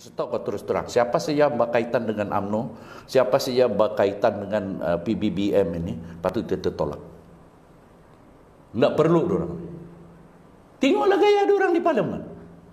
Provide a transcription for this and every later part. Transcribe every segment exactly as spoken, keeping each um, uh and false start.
Kasih tahu kau terus terang, siapa sih yang berkaitan dengan U M N O, siapa sih yang berkaitan dengan uh, P B B M ini, patut kita tolak. Tidak perlu dorang. Tengoklah gaya dorang di parlimen.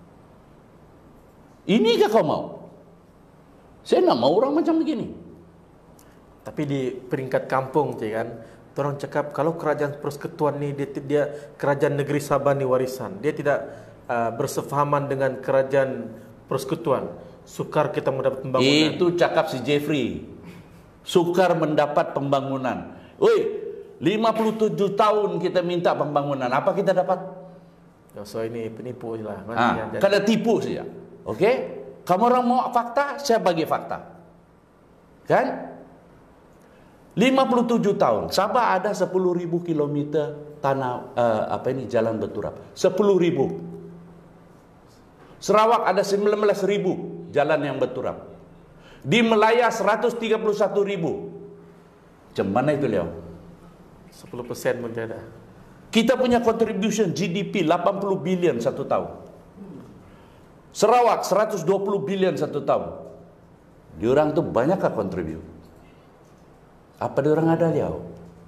Inikah kau mau? Saya nak mau orang macam begini. Tapi di peringkat kampung, cik kan, orang cakap kalau kerajaan persekutuan ni dia, dia kerajaan negeri Sabah ni warisan, dia tidak uh, bersefahaman dengan kerajaan persekutuan. Sukar kita mendapat pembangunan. Itu cakap si Jeffrey. Sukar mendapat pembangunan. Oi, lima puluh tujuh tahun kita minta pembangunan. Apa kita dapat? So ini penipu lah. Ah, kada tipu saja. Okey? Kamu orang mau fakta, saya bagi fakta. Kan? lima puluh tujuh tahun. Sabah ada sepuluh ribu kilometer tanah uh, apa ini jalan berturap. sepuluh ribu. Sarawak ada sembilan belas ribu jalan yang berturap. Di Melaya seratus tiga puluh satu ribu. Macam mana itu, Leo? sepuluh persen pun tidak ada. Kita punya contribution G D P delapan puluh bilion satu tahun. Sarawak seratus dua puluh bilion satu tahun. Diorang tu banyakkah contribute? Apa diorang ada, Leo?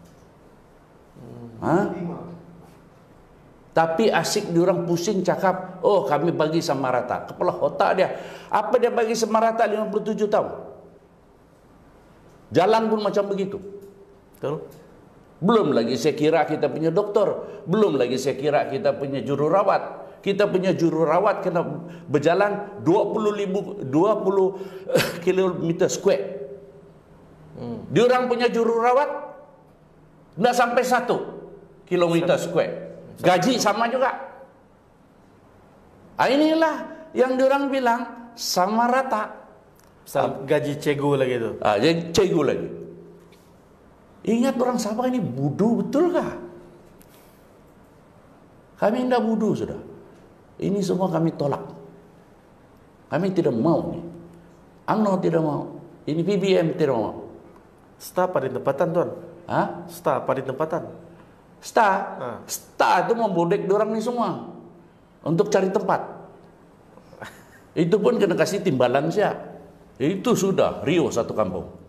Hah? Tapi asik diorang pusing cakap, oh kami bagi sama rata. Kepala otak dia. Apa dia bagi sama rata lima puluh tujuh tahun? Jalan pun macam begitu. Betul? Belum lagi saya kira kita punya doktor. Belum lagi saya kira kita punya jururawat. Kita punya jururawat kena berjalan dua puluh kilometer square. Hmm. Diorang punya jururawat tidak sampai satu kilometer square. Gaji sama juga. Ah, inilah yang diorang bilang sama rata. Misal gaji cegu lagi tu. Ah, jadi cegu lagi. Ingat orang Sabah ini bodoh betul kah? Kami tidak bodoh sudah. Ini semua kami tolak. Kami tidak mau ni. U M N O tidak mau. Ini P B M tidak mau. Staf pada tempatan tuan. Hah? Staf pada tempatan. Star, Ha. Star itu membodek dorang ni semua untuk cari tempat. Itu pun kena kasih timbalan siap. Itu sudah Rio satu kampung.